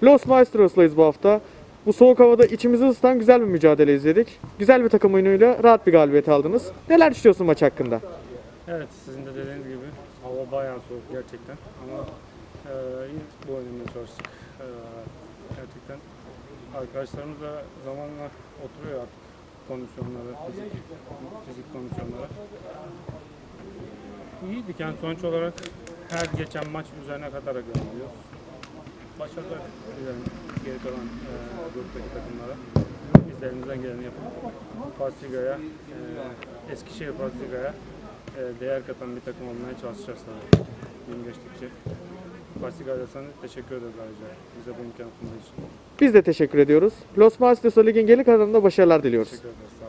Los Maestros'layız bu hafta. Bu soğuk havada içimizi ısıtan güzel bir mücadele izledik. Güzel bir takım oyunuyla rahat bir galibiyet aldınız. Neler düşünüyorsun maç hakkında? Evet, sizin de dediğiniz gibi hava bayağı soğuk gerçekten ama iyi futbol oynamaya çalıştık. Gerçekten arkadaşlarımızla zamanla oturuyor artık kondisyonları, fizik kondisyonları. İyiydik yani sonuç olarak her geçen maç üzerine katarak oynuyoruz. Başarılar dilerim geri kalan gruptaki takımlara. Biz de elimizden geleni yapıp Fasliga'ya, Eskişehir Fasliga'ya değer katan bir takım olmaya çalışacağız tabii. Gün geçtikçe. Fasliga'ya sana teşekkür ederiz ayrıca bize bu imkanı sunduğu için. Biz de teşekkür ediyoruz. Los Maestros Lig'in geri kalanında başarılar diliyoruz. Teşekkür ederiz.